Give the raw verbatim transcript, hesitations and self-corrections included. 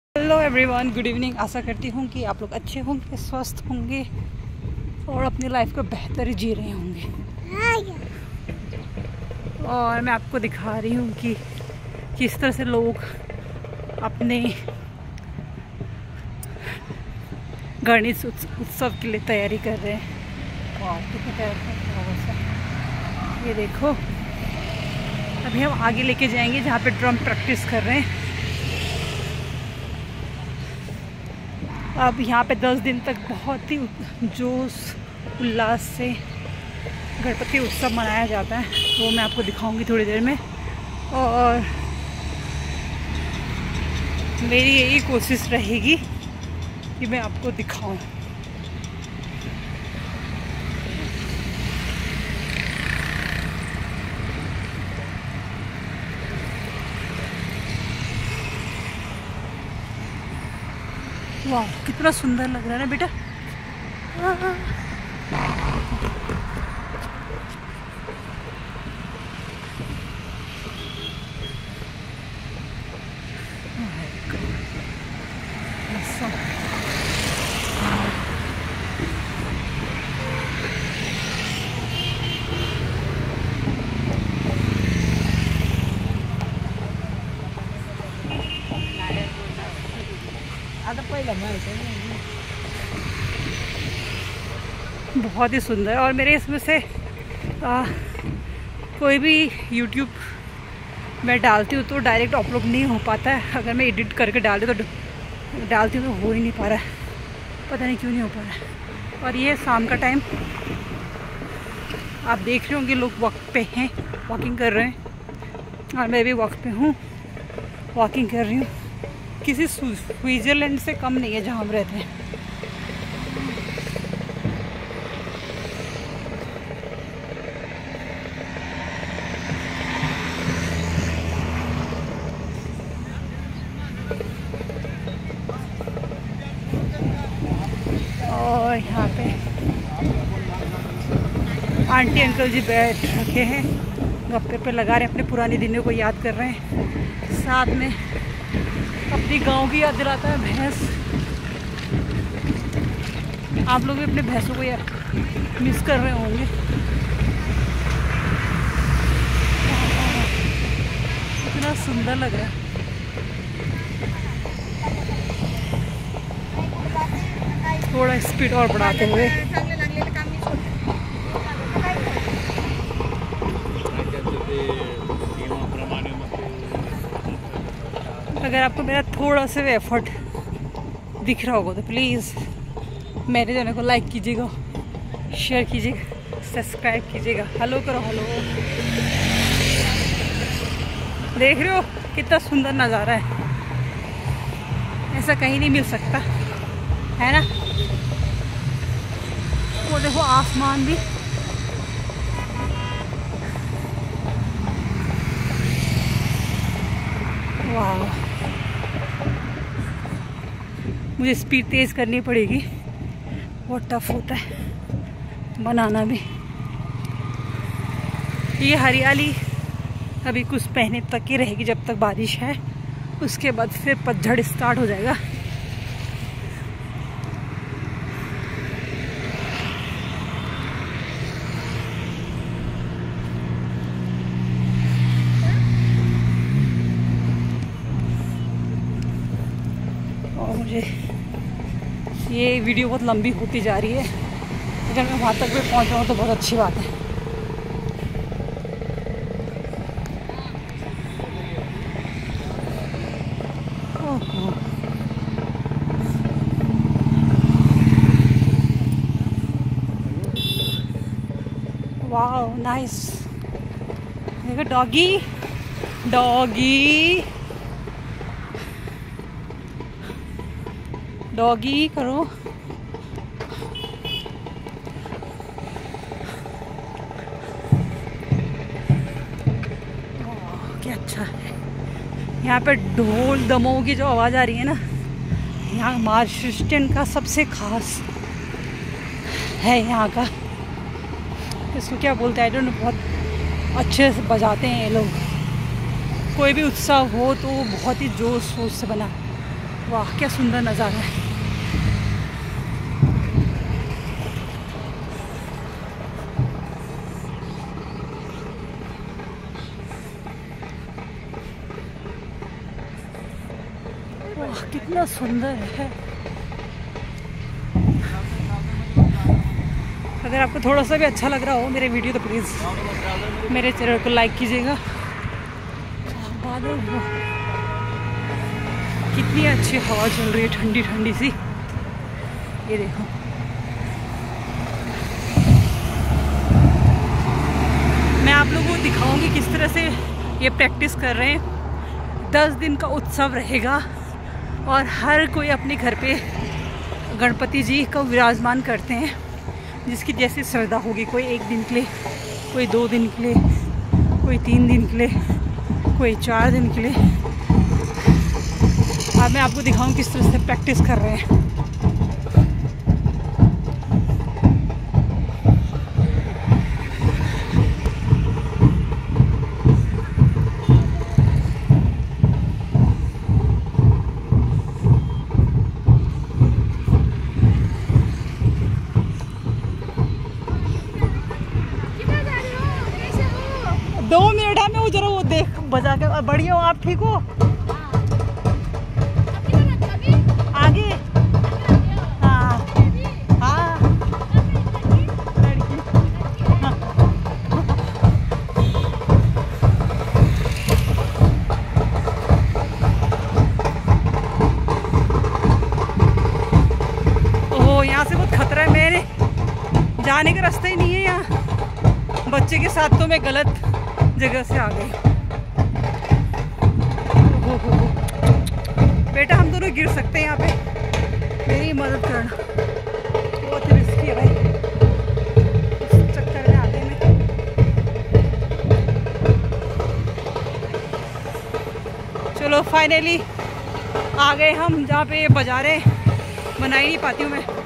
Hello everyone, good evening. आशा करती हूँ कि आप लोग अच्छे होंगे, स्वस्थ होंगे और अपनी लाइफ को बेहतर जी रहे होंगे। और मैं आपको दिखा रही हूँ कि किस तरह से लोग अपने गणेश उत्सव के लिए तैयारी कर रहे हैं। और कितनी तैयारी, ये देखो। अभी हम आगे लेके जाएंगे जहाँ पे ड्रम प्रैक्टिस कर रहे हैं। अब यहाँ पे दस दिन तक बहुत ही जोश उल्लास से गणपति उत्सव मनाया जाता है, वो मैं आपको दिखाऊंगी थोड़ी देर में। और मेरी यही कोशिश रहेगी कि मैं आपको दिखाऊं। वाह, कितना सुंदर लग रहा है ना बेटा। बहुत ही सुंदर। और मेरे इसमें से आ, कोई भी यूट्यूब मैं डालती हूँ तो डायरेक्ट अपलोड नहीं हो पाता है। अगर मैं एडिट करके डाल दूँ तो डालती हूँ तो हो ही नहीं पा रहा है, पता नहीं क्यों नहीं हो पा रहा है। और ये शाम का टाइम आप देख रहे होंगे, लोग वॉक पे हैं, वॉकिंग कर रहे हैं। और मैं भी वॉक पे हूँ, वॉकिंग कर रही हूँ। किसी स्विट्ज़रलैंड से कम नहीं है जहाँ हम रहते हैं। और यहाँ पे आंटी अंकल जी बैठ रखे हैं, गप्पे पे लगा रहे हैं, अपने पुराने दिनों को याद कर रहे हैं। साथ में अपनी गांव की याद दिलाता है भैंस। आप लोग भी अपने भैंसों को यार मिस कर रहे होंगे। इतना सुंदर लग रहा है। थोड़ा स्पीड और बढ़ाते हुए। अगर आपको मेरा थोड़ा सा भी एफर्ट दिख रहा होगा तो प्लीज़ मेरे चैनल को लाइक कीजिएगा, शेयर कीजिएगा, सब्सक्राइब कीजिएगा। हेलो करो, हेलो। देख रहे हो कितना सुंदर नज़ारा है, ऐसा कहीं नहीं मिल सकता है ना। वो देखो आसमान भी। वाह, मुझे स्पीड तेज़ करनी पड़ेगी, बहुत टफ होता है बनाना भी। ये हरियाली अभी कुछ महीने तक ही रहेगी, जब तक बारिश है। उसके बाद फिर पतझड़ स्टार्ट हो जाएगा। और मुझे ये वीडियो बहुत लंबी होती जा रही है, अगर मैं वहाँ तक भी पहुँच जाऊँ तो बहुत अच्छी बात है। ओहो, वाह, नाइस। देखो डॉगी, डॉगी, डॉगी करो। क्या अच्छा है। यहाँ पे ढोल दमों की जो आवाज़ आ रही है ना, यहाँ महाराष्ट्र का सबसे खास है यहाँ का। इसको क्या बोलते हैं, आई डोंट नो, बहुत अच्छे से बजाते हैं ये लोग। कोई भी उत्सव हो तो बहुत ही जोश शोर से बना वाह क्या सुंदर नज़ारा है। वाह कितना सुंदर है। अगर आपको थोड़ा सा भी अच्छा लग रहा हो मेरे वीडियो तो प्लीज़ मेरे चैनल को लाइक कीजिएगा। बादल कितनी अच्छी हवा चल रही है, ठंडी ठंडी सी। ये देखो मैं आप लोगों को दिखाऊंगी किस तरह से ये प्रैक्टिस कर रहे हैं। दस दिन का उत्सव रहेगा और हर कोई अपने घर पे गणपति जी को विराजमान करते हैं, जिसकी जैसी श्रद्धा होगी। कोई एक दिन के लिए, कोई दो दिन के लिए, कोई तीन दिन के लिए, कोई चार दिन के लिए। अब मैं आपको दिखाऊं किस तरह से प्रैक्टिस कर रहे हैं। दो मिनट है, मैं वो जरा वो देख बजा के। बढ़िया हो आप, ठीक हो? आगे हाँ हाँ ओह यहाँ से बहुत खतरा है, मेरे जाने का रास्ता ही नहीं है यहाँ। बच्चे के साथ तो मैं गलत जगह से आ गई। बेटा हम दोनों गिर सकते हैं यहाँ पे, मेरी मदद करना। बहुत रिस्की है भाई इस चक्कर में आने में। चलो फाइनली आ गए हम जहाँ पे ये बाजारें बना ही नहीं पाती हूँ मैं।